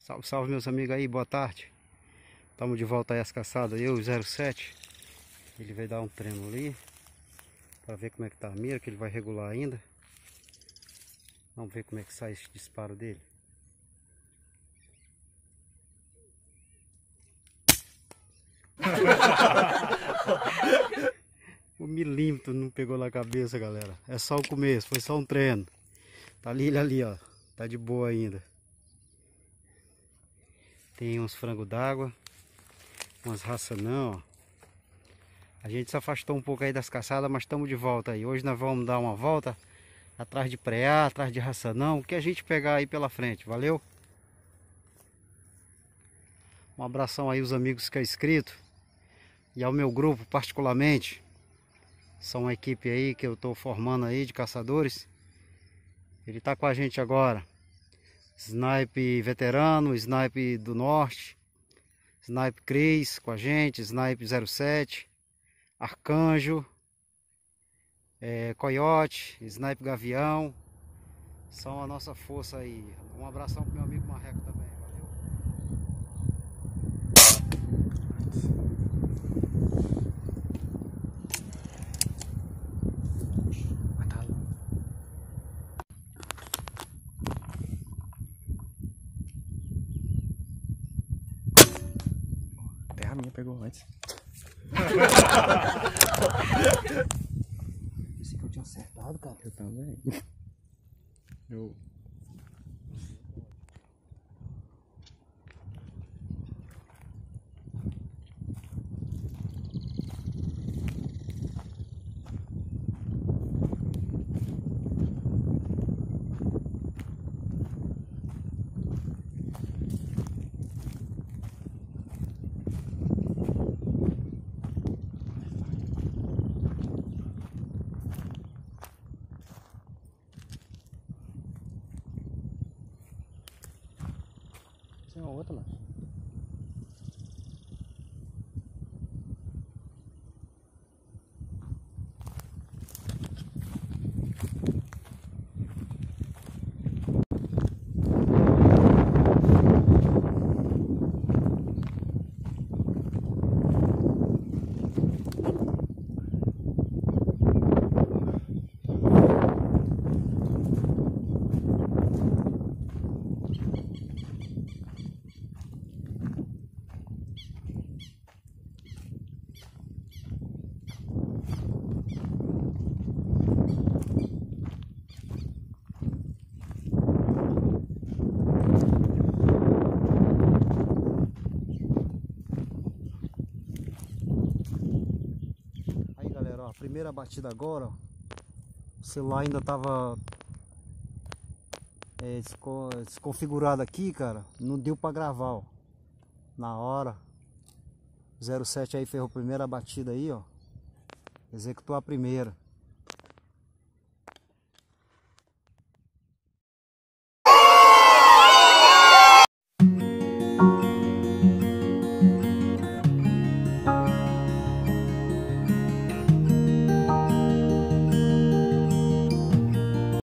Salve, salve meus amigos aí, boa tarde. Estamos de volta aí às caçadas, eu e o 07. Ele vai dar um treino ali para ver como é que tá a mira, que ele vai regular ainda. Vamos ver como é que sai esse disparo dele. Um milímetro não pegou na cabeça, galera. É só o começo, foi só um treino. Tá ali, ele ali, ó. Tá de boa ainda. Tem uns frangos d'água, umas raçanão, ó. A gente se afastou um pouco aí das caçadas, mas estamos de volta aí. Hoje nós vamos dar uma volta atrás de preá, atrás de raçanão, o que a gente pegar aí pela frente, valeu? Um abração aí aos amigos que é inscrito e ao meu grupo particularmente. São uma equipe aí que eu estou formando aí de caçadores. Ele está com a gente agora. Snipe veterano, Snipe do Norte, Snipe Cris com a gente, Snipe 07, Arcanjo, Coiote, Snipe Gavião. São a nossa força aí. Um abração pro meu amigo Marreco também. Valeu. Até a minha pegou antes. Pensei que eu tinha acertado, cara. Eu também. Eu... Tem uma outra, mano. A primeira batida agora, ó, o celular ainda tava desconfigurado aqui, cara, não deu pra gravar, ó, na hora. O 07 aí ferrou a primeira batida aí, ó, executou a primeira.